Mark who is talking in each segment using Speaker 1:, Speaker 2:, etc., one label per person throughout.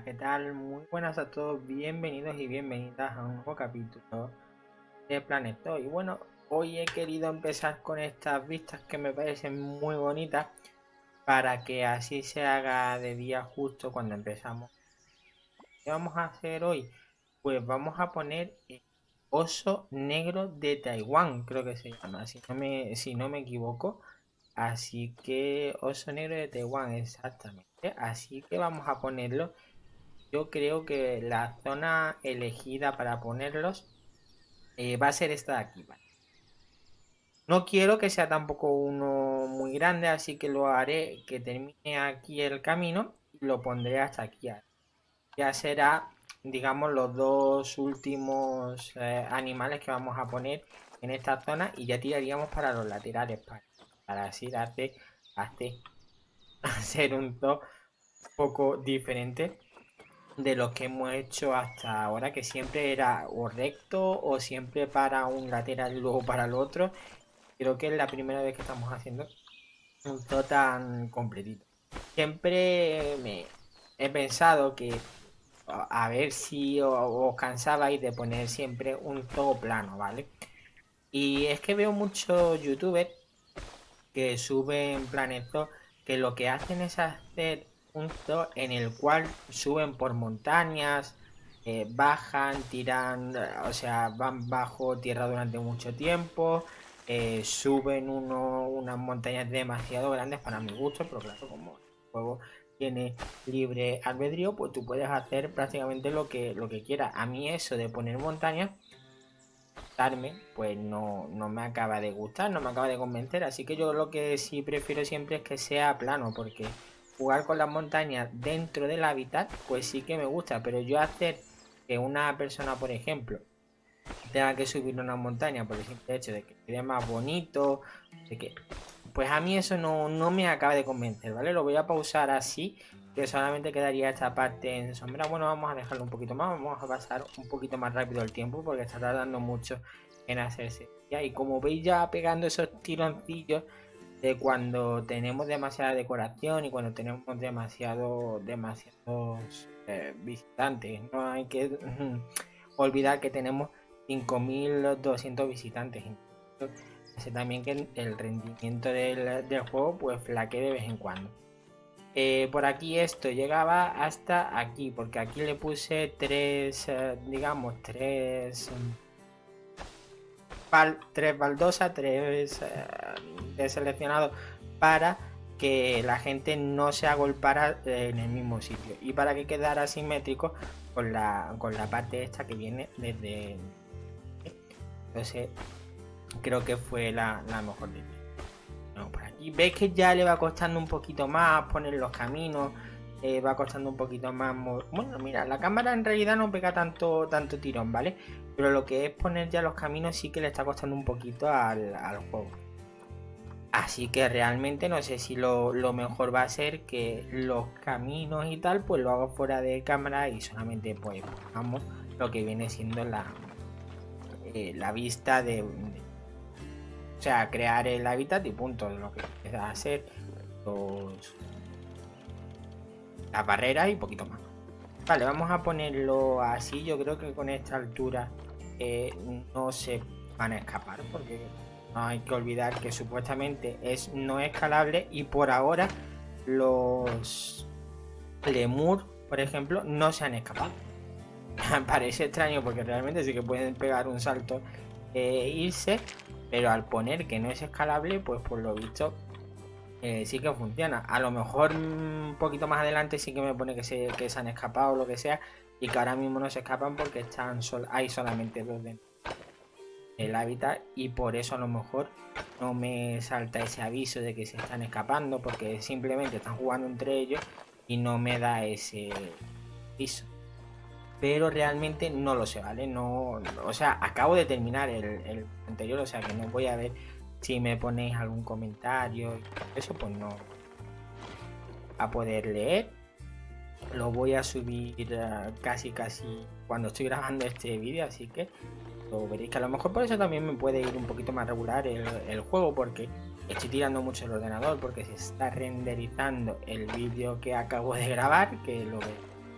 Speaker 1: ¿qué tal? Muy buenas a todos, bienvenidos y bienvenidas a un nuevo capítulo de Planetoid. Y bueno, hoy he querido empezar con estas vistas que me parecen muy bonitas para que así se haga de día justo cuando empezamos. ¿Qué vamos a hacer hoy? Pues vamos a poner el oso negro de Taiwán, creo que se llama, si no me equivoco. Así que oso negro de Taiwán, exactamente. Así que vamos a ponerlo. Yo creo que la zona elegida para ponerlos va a ser esta de aquí, ¿vale? No quiero que sea tampoco uno muy grande, así que lo haré que termine aquí el camino y lo pondré hasta aquí. Ya será, digamos, los dos últimos animales que vamos a poner en esta zona y ya tiraríamos para los laterales para así hacer un top un poco diferente de los que hemos hecho hasta ahora, que siempre era o recto o siempre para un lateral y luego para el otro. Creo que es la primera vez que estamos haciendo un todo tan completito. Siempre me he pensado que a ver si os cansabais de poner siempre un todo plano, ¿vale? Y es que veo muchos youtubers que suben planetos que lo que hacen es hacer un zoo en el cual suben por montañas, bajan, tiran, o sea, van bajo tierra durante mucho tiempo, suben unas montañas demasiado grandes para mi gusto, pero claro, como el juego tiene libre albedrío, pues tú puedes hacer prácticamente lo que quieras. A mí eso de poner montañas pues no me acaba de gustar, no me acaba de convencer. Así que yo lo que sí prefiero siempre es que sea plano, porque jugar con las montañas dentro del hábitat, pues sí que me gusta. Pero yo hacer que una persona, por ejemplo, tenga que subir una montaña por el simple hecho de que quede más bonito, de que, pues a mí eso no me acaba de convencer, ¿vale? Lo voy a pausar así, que solamente quedaría esta parte en sombra. Bueno, vamos a dejarlo un poquito más, vamos a pasar un poquito más rápido el tiempo porque está tardando mucho en hacerse. Y como veis ya pegando esos tironcillos de cuando tenemos demasiada decoración y cuando tenemos demasiados visitantes. No hay que olvidar que tenemos 5200 visitantes. Hace también que el rendimiento del juego pues flaquee de vez en cuando. Por aquí esto llegaba hasta aquí, porque aquí le puse tres baldosas, tres deseleccionados para que la gente no se agolpara en el mismo sitio y para que quedara simétrico con la parte esta que viene desde. Entonces creo que fue la mejor de. Por aquí veis que ya le va costando un poquito más poner los caminos, va costando un poquito más. Bueno, mira, la cámara en realidad no pega tanto tirón, ¿vale? Pero lo que es poner ya los caminos sí que le está costando un poquito al juego. Así que realmente no sé si lo mejor va a ser que los caminos y tal pues lo hago fuera de cámara y solamente pues pongamos lo que viene siendo la vista o sea, crear el hábitat y punto. Lo que empieza a hacer las barreras y poquito más. Vale, vamos a ponerlo así. Yo creo que con esta altura no se van a escapar porque no hay que olvidar que supuestamente es no escalable y por ahora los lemur, por ejemplo, no se han escapado. Parece extraño porque realmente sí que pueden pegar un salto e irse, pero al poner que no es escalable, pues por lo visto sí que funciona. A lo mejor un poquito más adelante sí que me pone que se han escapado o lo que sea y que ahora mismo no se escapan porque hay solamente dos dentro del hábitat y por eso a lo mejor no me salta ese aviso de que se están escapando porque simplemente están jugando entre ellos y no me da ese aviso. Pero realmente no lo sé, ¿vale? No, o sea, acabo de terminar el anterior, o sea que no voy a ver si me ponéis algún comentario. Eso pues no a poder leer. Lo voy a subir casi cuando estoy grabando este vídeo, así que lo veréis, que a lo mejor por eso también me puede ir un poquito más regular el juego, porque estoy tirando mucho el ordenador, porque se está renderizando el vídeo que acabo de grabar, que lo veis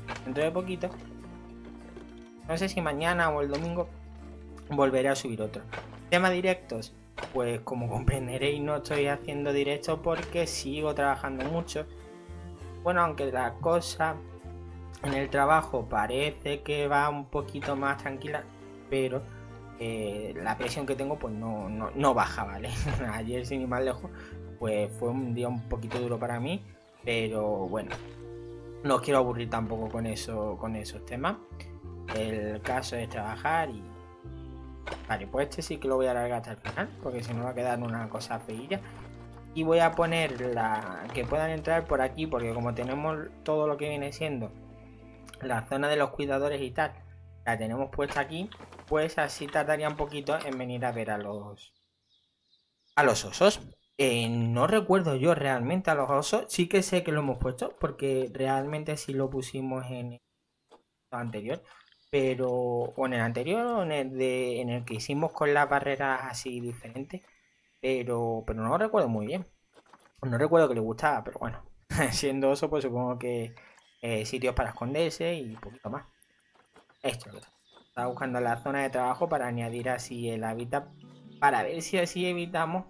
Speaker 1: dentro de poquito, no sé si mañana o el domingo, volveré a subir otro. Tema directos, pues como comprenderéis no estoy haciendo directos porque sigo trabajando mucho. Bueno, aunque la cosa en el trabajo parece que va un poquito más tranquila, pero la presión que tengo pues no baja, ¿vale? Ayer sin ir más lejos, pues fue un día un poquito duro para mí, pero bueno, no os quiero aburrir tampoco con esos temas. El caso es trabajar y... Vale, pues este sí que lo voy a alargar hasta el final, porque si no va a quedar una cosa feilla. Y voy a poner la que puedan entrar por aquí, porque como tenemos todo lo que viene siendo la zona de los cuidadores y tal, la tenemos puesta aquí, pues así tardaría un poquito en venir a ver a los osos. No recuerdo yo realmente a los osos, sí que sé que lo hemos puesto, porque realmente sí lo pusimos en el anterior, pero o en el anterior o en el que hicimos con las barreras así diferentes, pero no lo recuerdo muy bien. No recuerdo que le gustaba, pero bueno, siendo oso, pues supongo que sitios para esconderse y un poquito más. Esto es lo que estaba buscando la zona de trabajo para añadir así el hábitat, para ver si así evitamos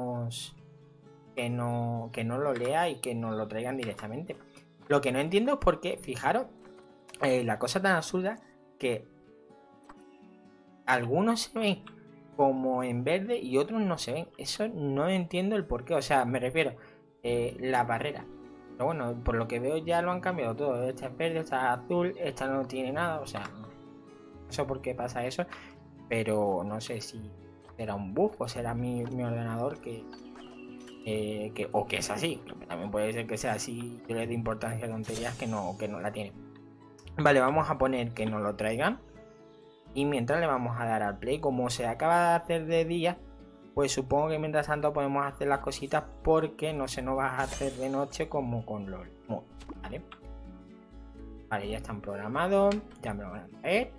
Speaker 1: que no lo lea y que nos lo traigan directamente. Lo que no entiendo es por qué, fijaros, la cosa tan absurda que algunos se ven como en verde y otros no se ven. Eso no entiendo el por qué. O sea, me refiero la barrera. Pero bueno, por lo que veo ya lo han cambiado todo. Esta es verde, esta es azul, esta no tiene nada. O sea, no sé por qué pasa eso. Pero no sé si será un bug o será mi ordenador o que es así. También puede ser que sea así. Yo le doy importancia a tonterías que no la tiene. Vale, vamos a poner que nos lo traigan. Y mientras le vamos a dar al play. Como se acaba de hacer de día, pues supongo que mientras tanto podemos hacer las cositas porque no se nos va a hacer de noche como con los mods, ¿vale? Vale, ya están programados, ya me lo van a traer.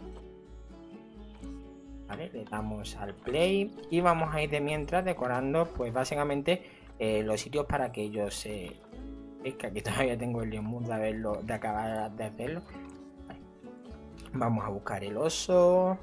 Speaker 1: Vale, le damos al play y vamos a ir de mientras decorando pues básicamente los sitios para que ellos es que aquí todavía tengo el mood de acabar de hacerlo. Vale. Vamos a buscar el oso.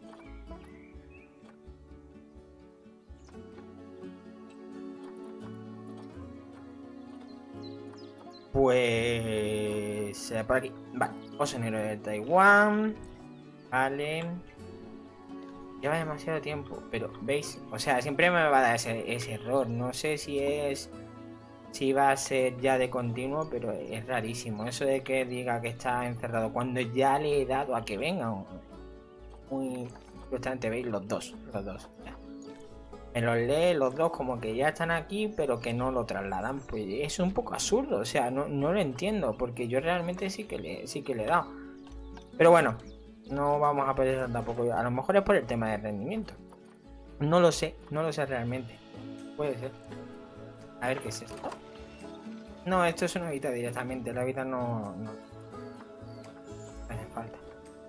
Speaker 1: Pues por aquí, vale, oso negro de Taiwán, vale, lleva demasiado tiempo, pero veis, o sea, siempre me va a dar ese error, no sé si va a ser ya de continuo, pero es rarísimo, eso de que diga que está encerrado cuando ya le he dado a que venga, muy frustrante, veis, los dos, ya. Me los lee los dos como que ya están aquí, pero que no lo trasladan. Pues es un poco absurdo, o sea, no lo entiendo, porque yo realmente sí que le he dado. Pero bueno, no vamos a perder tampoco. A lo mejor es por el tema de rendimiento. No lo sé realmente. Puede ser. A ver qué es esto. No, esto es una vida directamente. La vida no hace falta.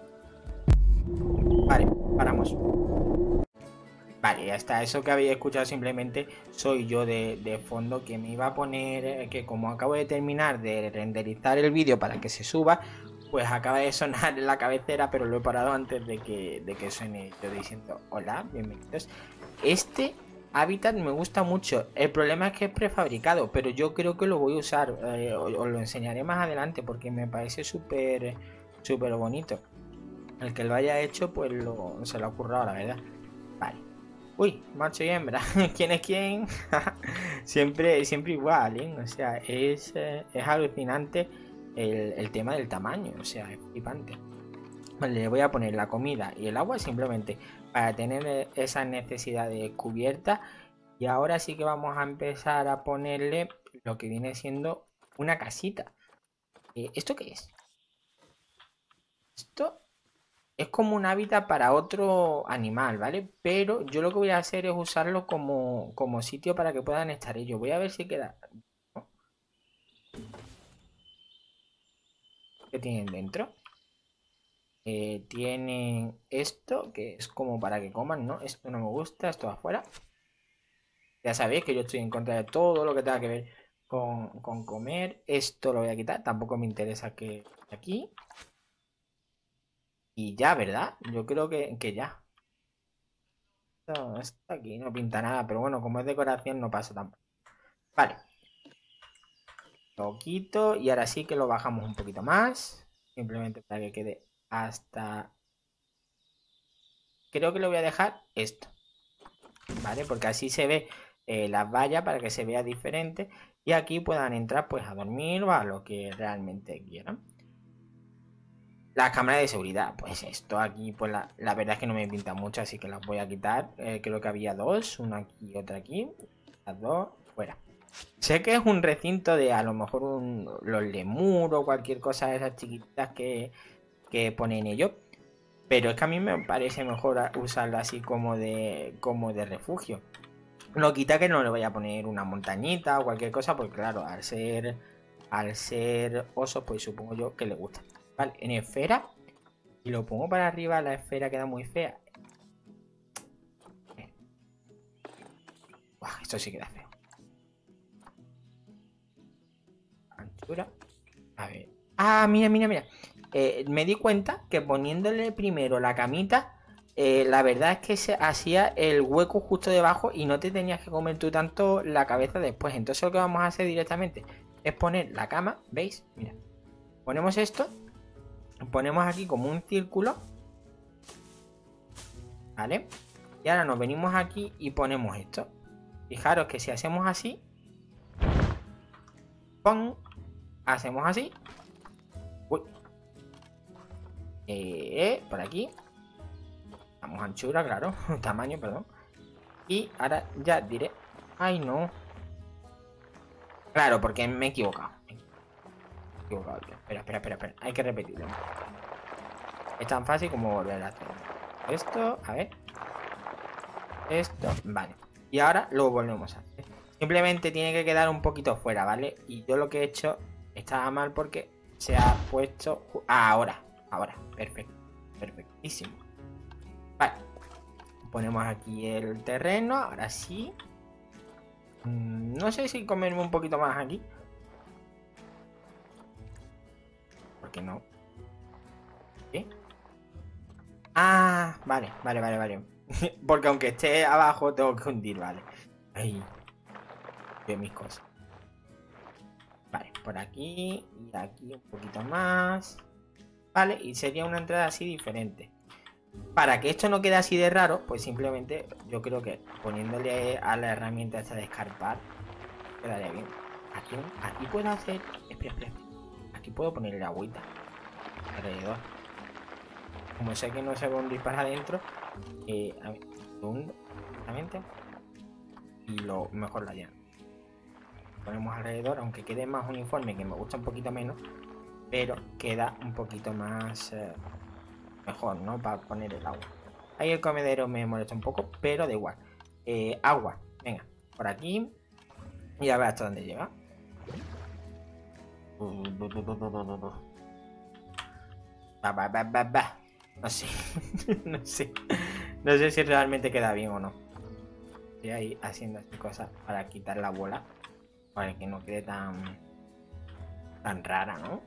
Speaker 1: Vale, paramos. Vale, ya está. Eso que habéis escuchado simplemente soy yo de fondo que me iba a poner, que como acabo de terminar de renderizar el vídeo para que se suba, pues acaba de sonar en la cabecera, pero lo he parado antes de que suene yo diciendo hola, bienvenidos. Este hábitat me gusta mucho. El problema es que es prefabricado, pero yo creo que lo voy a usar. Os lo enseñaré más adelante porque me parece súper bonito. El que lo haya hecho, pues se lo ha currado, la verdad. Vale. Uy, macho y hembra. ¿Quién es quién? siempre igual, ¿eh? O sea, es alucinante el tema del tamaño. O sea, es flipante. Vale, le voy a poner la comida y el agua simplemente para tener esa necesidad de cubierta. Y ahora sí que vamos a empezar a ponerle lo que viene siendo una casita. ¿Esto qué es? Esto es como un hábitat para otro animal, ¿vale? Pero yo lo que voy a hacer es usarlo como sitio para que puedan estar ellos. Voy a ver si queda... ¿Qué tienen dentro? Tienen esto, que es como para que coman, ¿no? Esto no me gusta, esto afuera. Ya sabéis que yo estoy en contra de todo lo que tenga que ver con comer. Esto lo voy a quitar. Tampoco me interesa que aquí. Y ya, ¿verdad? Yo creo que ya. Esto aquí no pinta nada. Pero bueno, como es decoración no pasa tampoco. Vale. Lo quito. Y ahora sí que lo bajamos un poquito más. Simplemente para que quede hasta... Creo que lo voy a dejar esto. ¿Vale? Porque así se ve las vallas para que se vea diferente. Y aquí puedan entrar pues a dormir o a lo que realmente quieran. Las cámaras de seguridad, pues esto aquí, pues la verdad es que no me pinta mucho, así que las voy a quitar. Creo que había dos, una aquí y otra aquí. Las dos, fuera. Sé que es un recinto de a lo mejor los lemur o cualquier cosa de esas chiquititas que ponen ellos. Pero es que a mí me parece mejor usarlo así como de refugio. No quita que no le voy a poner una montañita o cualquier cosa, porque claro, al ser oso, pues supongo yo que le gusta. Vale, en esfera. Y lo pongo para arriba, la esfera queda muy fea. Buah, esto sí queda feo. Anchura. A ver. Ah, mira, mira, mira. Me di cuenta que poniéndole primero la camita, la verdad es que se hacía el hueco justo debajo y no te tenías que comer tú tanto la cabeza después. Entonces lo que vamos a hacer directamente es poner la cama, ¿veis? Mira. Ponemos esto. Ponemos aquí como un círculo. ¿Vale? Y ahora nos venimos aquí y ponemos esto. Fijaros que si hacemos así, ¡pum! Hacemos así. Uy. Por aquí. Damos anchura, claro. Tamaño, perdón. Y ahora ya diré. Ay, no. Claro, porque me he equivocado. Espera, espera, espera, espera. Hay que repetirlo. Es tan fácil como volver a hacer esto. A ver. Esto. Vale. Y ahora lo volvemos a hacer. Simplemente tiene que quedar un poquito fuera, ¿vale? Y yo lo que he hecho estaba mal porque se ha puesto... ahora. Ahora. Perfecto. Perfectísimo. Vale. Ponemos aquí el terreno. Ahora sí. No sé si comerme un poquito más aquí. ¿Por qué no? ¿Qué? Ah, vale, vale, vale, vale. Porque aunque esté abajo tengo que hundir, vale. Ahí. Veo mis cosas. Vale, por aquí y aquí un poquito más. Vale, y sería una entrada así diferente. Para que esto no quede así de raro, pues simplemente yo creo que poniéndole a la herramienta esta de escarpar quedaría bien. Aquí puedo hacer... Espera, espera. Aquí puedo ponerle agüita alrededor. Como sé que no se va a hundir para adentro, a ver, lo hundo directamente y lo mejor la lleno. Ponemos alrededor, aunque quede más uniforme, que me gusta un poquito menos, pero queda un poquito más mejor, ¿no? Para poner el agua. Ahí el comedero me molesta un poco, pero da igual. Agua, venga, por aquí y a ver hasta dónde llega. No sé, no sé. No sé si realmente queda bien o no. Estoy ahí haciendo así cosas para quitar la bola. Para que no quede tan rara, ¿no?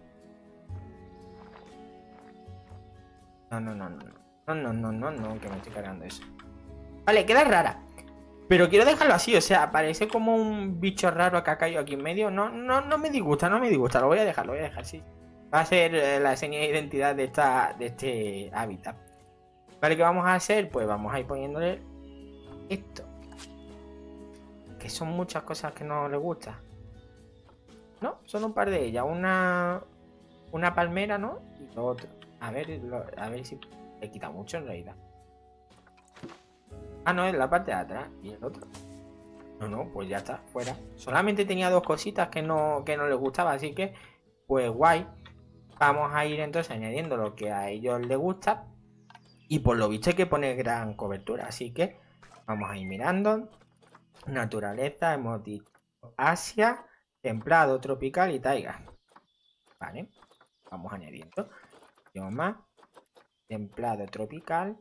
Speaker 1: No, no, no, no. No, no, no, no, no, que me estoy cargando eso. Vale, queda rara. Pero quiero dejarlo así, o sea, parece como un bicho raro que ha caído aquí en medio. No, no, no me disgusta, no me disgusta. Lo voy a dejar, lo voy a dejar, sí. Va a ser la señal de identidad de este hábitat. Vale, ¿qué vamos a hacer? Pues vamos a ir poniéndole esto. Que son muchas cosas que no le gusta. No, son un par de ellas. Una palmera, ¿no? Y lo otro. A ver si le quita mucho en realidad. Ah, no, es la parte de atrás. ¿Y el otro? No, no, pues ya está, fuera. Solamente tenía dos cositas que no les gustaba, así que, pues guay. Vamos a ir entonces añadiendo lo que a ellos les gusta. Y por lo visto hay que poner gran cobertura, así que vamos a ir mirando. Naturaleza, hemos dicho Asia, templado, tropical y taiga. Vale, vamos añadiendo. Bioma, templado, tropical.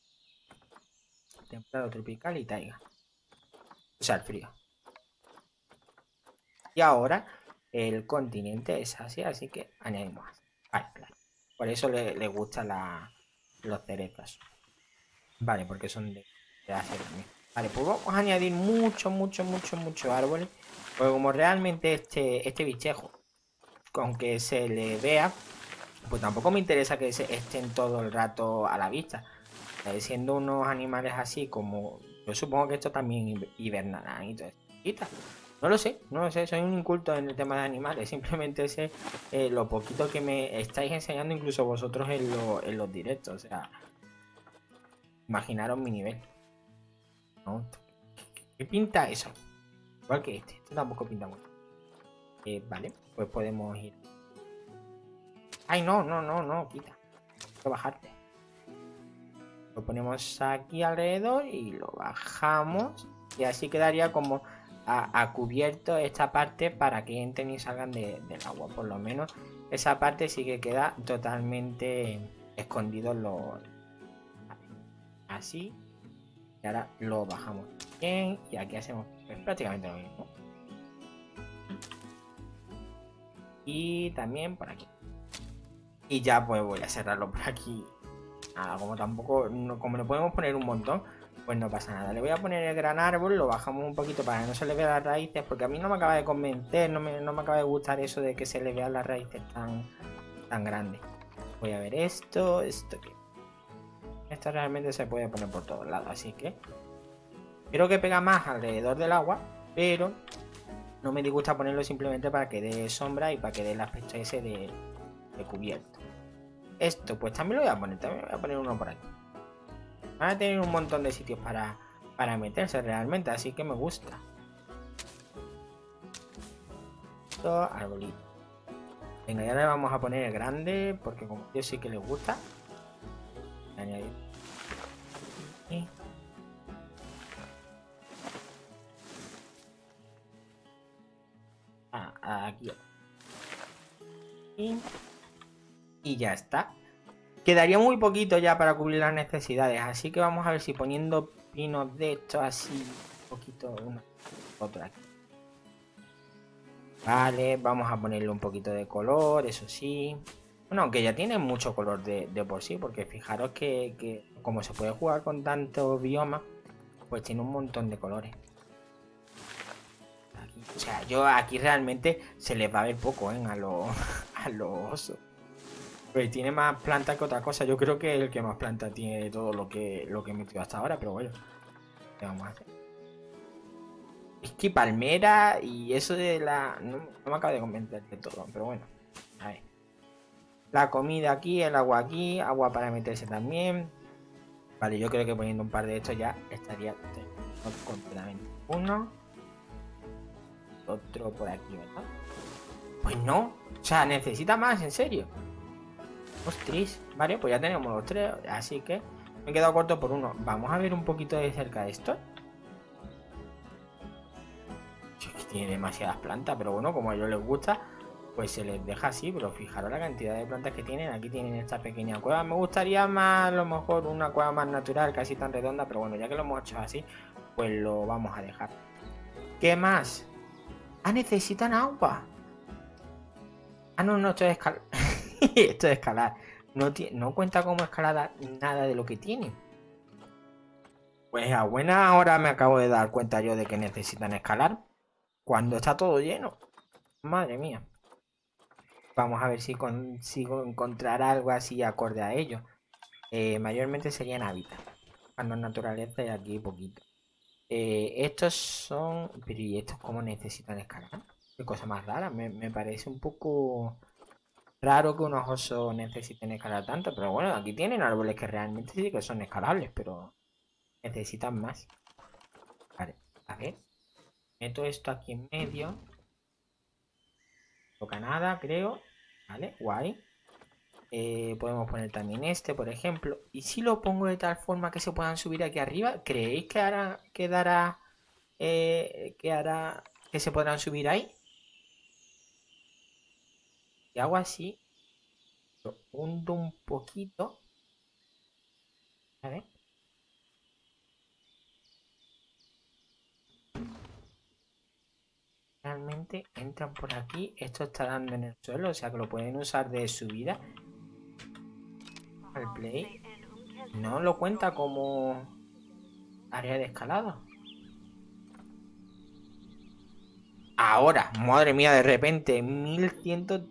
Speaker 1: Templado, tropical y taiga. O sea, el frío. Y ahora el continente es Asia, así que añadimos Asia. Vale, claro. Por eso le gustan los cerezos. Vale, porque son de Asia también. Vale, pues vamos a añadir mucho árbol. Porque como realmente este bichejo, aunque se le vea, pues tampoco me interesa que estén todo el rato a la vista. Siendo unos animales así como... Yo supongo que esto también hibernarán y todo eso. No lo sé, no lo sé, soy un inculto en el tema de animales. Simplemente sé lo poquito que me estáis enseñando incluso vosotros en los directos. O sea, imaginaros mi nivel. ¿No? ¿Qué pinta eso? Igual que este tampoco pinta mucho. Vale, pues podemos ir. Ay, no, quita. Hay que bajarte. Lo ponemos aquí alrededor y lo bajamos. Y así quedaría como a cubierto esta parte para que entren y salgan del agua. Por lo menos esa parte sí que queda totalmente escondido así. Y ahora lo bajamos bien. Y aquí hacemos prácticamente lo mismo. Y también por aquí. Y ya pues voy a cerrarlo por aquí. Nada, como tampoco, como le podemos poner un montón, pues no pasa nada. Le voy a poner el gran árbol, lo bajamos un poquito para que no se le vean las raíces, porque a mí no me acaba de convencer, no me acaba de gustar eso de que se le vean las raíces tan grandes. Voy a ver esto que... Esto realmente se puede poner por todos lados, así que... Creo que pega más alrededor del agua, pero no me disgusta ponerlo simplemente para que dé sombra y para que dé el aspecto ese de cubierto. Esto pues también lo voy a poner, también voy a poner uno por aquí. Van a tener un montón de sitios para meterse realmente, así que me gusta. Esto, arbolito. Venga, ya le vamos a poner el grande, porque como yo sí que les gusta. Añadir. Aquí. Y ya está. Quedaría muy poquito ya para cubrir las necesidades, así que vamos a ver si poniendo pinos de estos así, un poquito uno, otro aquí. Vale, vamos a ponerle un poquito de color, eso sí. Bueno, aunque ya tiene mucho color de por sí, porque fijaros que como se puede jugar con tantos biomas, pues tiene un montón de colores. Aquí, o sea, yo aquí realmente se les va a ver poco, a los osos. Pues tiene más planta que otra cosa. Yo creo que el que más planta tiene de todo lo que he metido hasta ahora, pero bueno, ¿qué vamos a hacer? Es que palmera y eso de la... No me acaba de convencer de todo, pero bueno, a ver. La comida aquí, el agua aquí, agua para meterse también. Vale, yo creo que poniendo un par de estos ya estaría completamente. Uno, otro por aquí, ¿verdad? Pues no, o sea, necesita más, en serio. Ostras, vale, pues ya tenemos los tres, así que me he quedado corto por uno. Vamos a ver un poquito de cerca esto. Es que tiene demasiadas plantas, pero bueno, como a ellos les gusta, pues se les deja así. Pero fijaros la cantidad de plantas que tienen. Aquí tienen esta pequeña cueva. Me gustaría más, a lo mejor, una cueva más natural, casi tan redonda, pero bueno, ya que lo hemos hecho así, pues lo vamos a dejar. ¿Qué más? Ah, necesitan agua. Ah, no, esto es escalar. Esto es escalar. No cuenta como escalada nada de lo que tiene. Pues a buena hora me acabo de dar cuenta yo de que necesitan escalar cuando está todo lleno. Madre mía. Vamos a ver si consigo encontrar algo así acorde a ello. Mayormente serían hábitat. Cuando es naturaleza y aquí poquito. Estos son... Pero ¿y estos cómo necesitan escalar? Qué cosa más rara. Me parece un poco raro que unos osos necesiten escalar tanto. Pero bueno, aquí tienen árboles que realmente sí que son escalables, pero necesitan más. Vale, a ver. Meto esto aquí en medio. No toca nada, creo. Vale, guay. Podemos poner también este, por ejemplo. Y si lo pongo de tal forma que se puedan subir aquí arriba, ¿creéis que hará que se podrán subir ahí? Y hago así, lo hundo un poquito. A ver. normalmente entran por aquí. Esto está dando en el suelo, o sea que lo pueden usar de subida. El play no lo cuenta como área de escalada. Ahora, madre mía, de repente, 1100.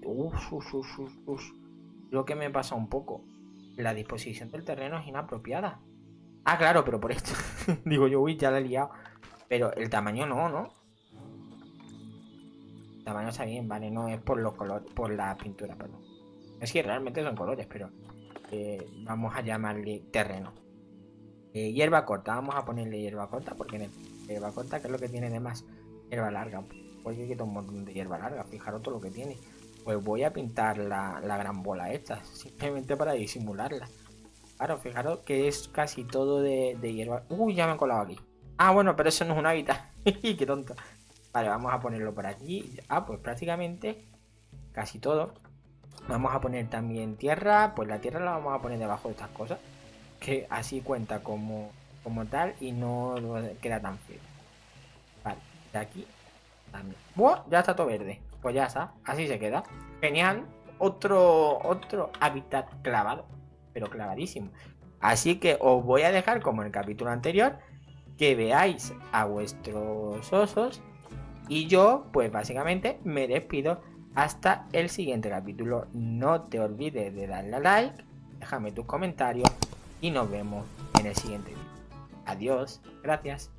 Speaker 1: Lo que me pasa un poco. La disposición del terreno es inapropiada. Ah, claro, pero por esto. Digo yo, uy, ya la he liado. Pero el tamaño no, ¿no? El tamaño está bien, vale, no es por los colores, por la pintura, perdón. Es que realmente son colores, pero vamos a llamarle terreno. Hierba corta, vamos a ponerle hierba corta, porque hierba corta, ¿qué es lo que tiene de más? Hierba larga, porque quita un montón de hierba larga, fijaros todo lo que tiene. Pues voy a pintar la gran bola esta, simplemente para disimularla. Claro, fijaros que es casi todo de hierba. Uy, ya me han colado aquí. Ah, bueno, pero eso no es un hábitat. Qué tonto. Vale, vamos a ponerlo por aquí. Ah, pues prácticamente casi todo. Vamos a poner también tierra. Pues la tierra la vamos a poner debajo de estas cosas, que así cuenta como tal y no queda tan feo. Vale, de aquí también. ¡Buah! Ya está todo verde. Pues ya está, así se queda. Genial. Otro hábitat clavado, pero clavadísimo. Así que os voy a dejar, como en el capítulo anterior, que veáis a vuestros osos. Y yo, pues básicamente, me despido hasta el siguiente capítulo. No te olvides de darle a like, déjame tus comentarios y nos vemos en el siguiente vídeo. Adiós, gracias.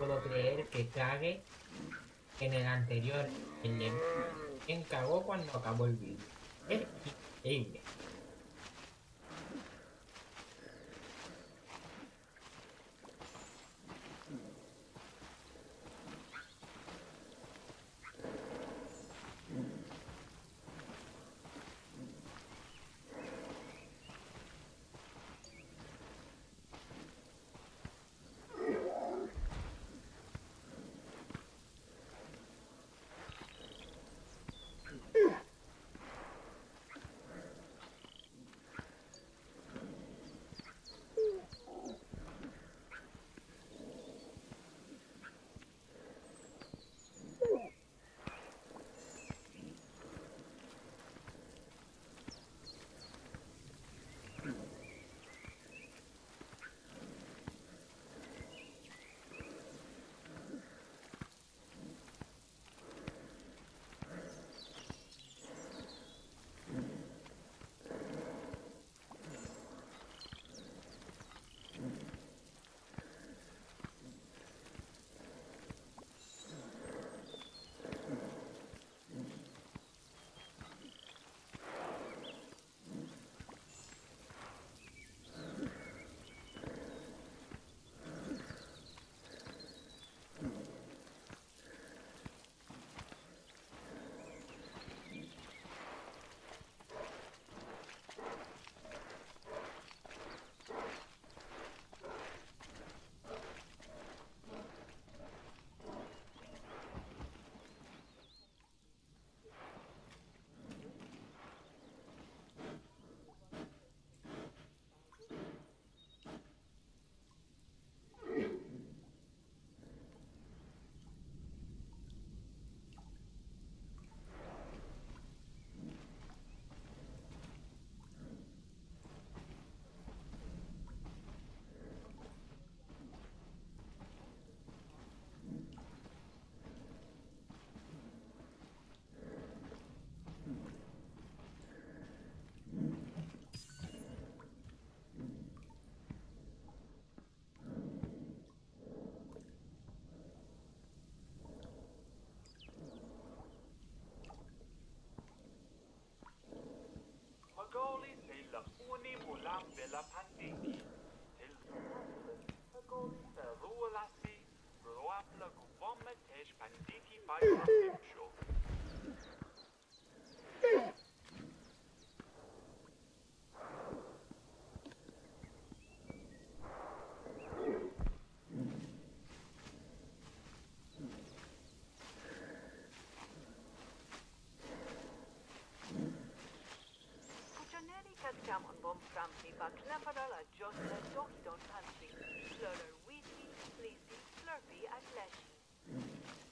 Speaker 1: puedo creer que cague en el anterior. ¿Quién cagó cuando acabó el vídeo? Es increíble.
Speaker 2: Magoli sei la uni mulam bella panditi. Til Magoli sa ruolasi, ruapla guvomme tesh panditi by show.
Speaker 3: Jamon bom framti ba knapara la josta dohi don panchi. Slurler wheaty, fleecy, slurpy at leshi.